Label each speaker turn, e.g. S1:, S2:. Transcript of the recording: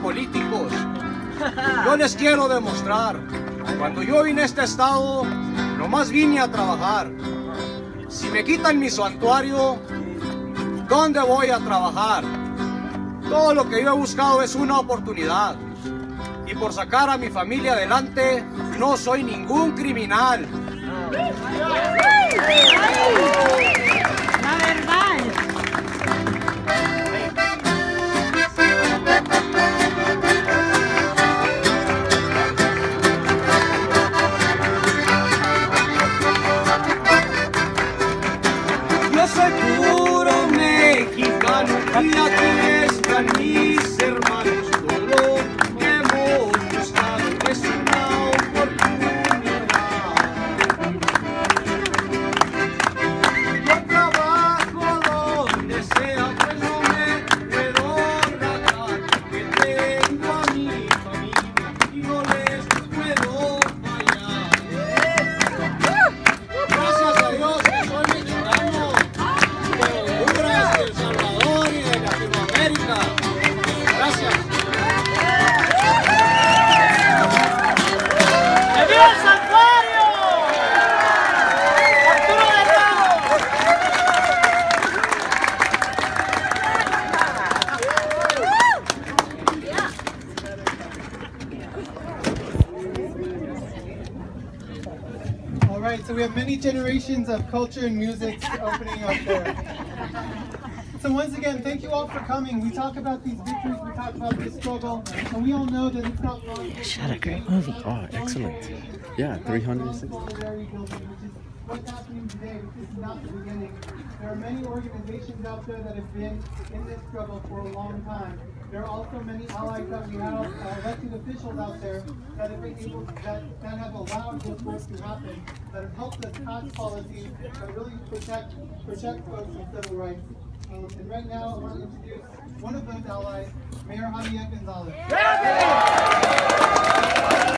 S1: políticos. Yo les quiero demostrar, cuando yo vine a este estado, nomás vine a trabajar. Si me quitan mi santuario, ¿dónde voy a trabajar? Todo lo que yo he buscado es una oportunidad. Y por sacar a mi familia adelante, no soy ningún criminal.
S2: La verdad.
S1: Yo soy puro mexicano y aquí están mis hermanos. Todo lo que hemos buscado es una oportunidad. Yo trabajo donde sea, pues no me puedo rajar, que tengo a mi familia y no les puedo fallar. Gracias a Dios que soy mexicano, de Honduras, de El Salvador y de Latinoamérica. Gracias.
S2: ¡Que viva el santuario! ¡Arturo Delgado!
S3: All right, so we have many generations of culture and music opening up there. So once again, thank you all for coming. We talk about these victories, we talk about this struggle, and we all know that it's not wrong.
S4: Shut a great movie. Oh, excellent. Yeah, 360.
S3: What's happening today, this is not the beginning. There are many organizations out there that have been in this struggle for a long time. There are also many allies that we have, elected officials out there that have been able that have allowed this work to happen, that have helped us pass policies that really protect folks and civil rights. And right now, I want to introduce one of those allies, Mayor Gonzalez.